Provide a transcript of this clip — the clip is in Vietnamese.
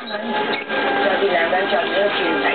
就啲兩個人做咗個轉體